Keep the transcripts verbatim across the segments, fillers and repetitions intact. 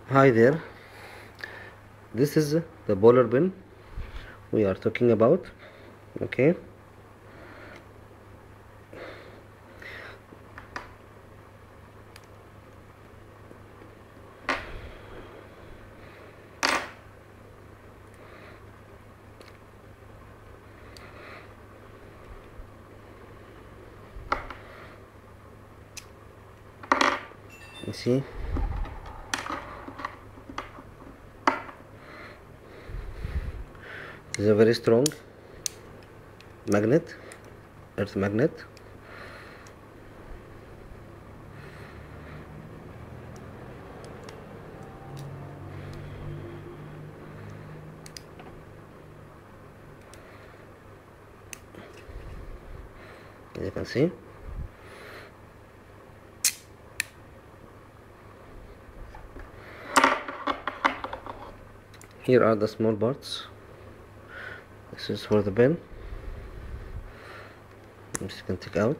Hi there, this is the bowler pin we are talking about. Okay, you see it is a very strong magnet, earth magnet. As you can see, here are the small parts. This is for the pen. I'm just gonna take out.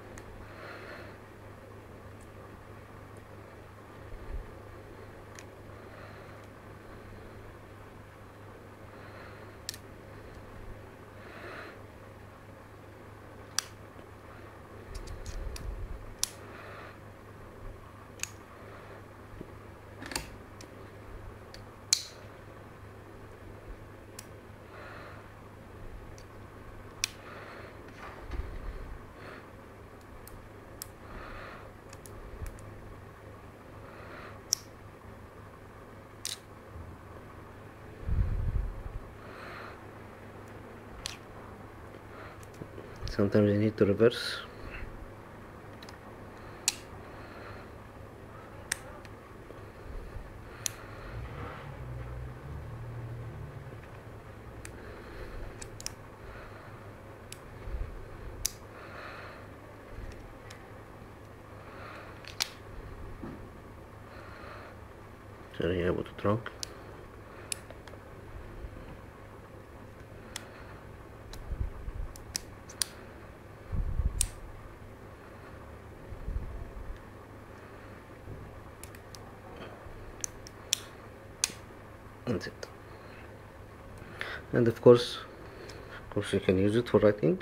Sometimes you need to reverse. So you're able to trunk. That's it. And of course, of course, you can use it for writing.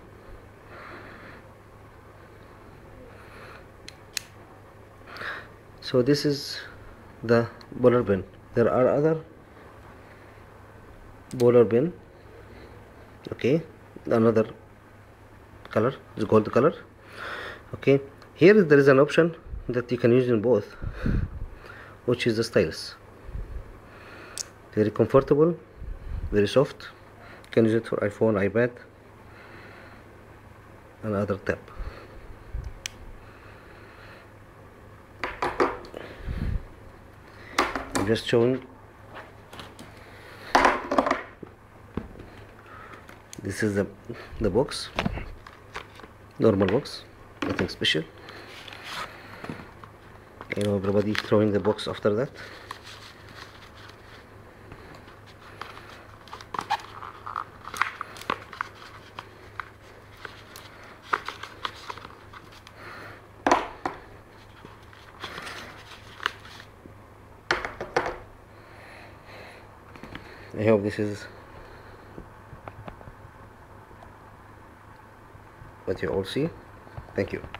So this is the bowler pin. There are other bowler pin. Okay, another color is gold color. Okay, here there is an option that you can use in both, which is the stylus. Very comfortable, very soft. You can use it for iPhone, iPad, and other tab. I'm just showing. This is the the box, normal box, nothing special. You know, everybody throwing the box after that. I hope this is what you all see. Thank you.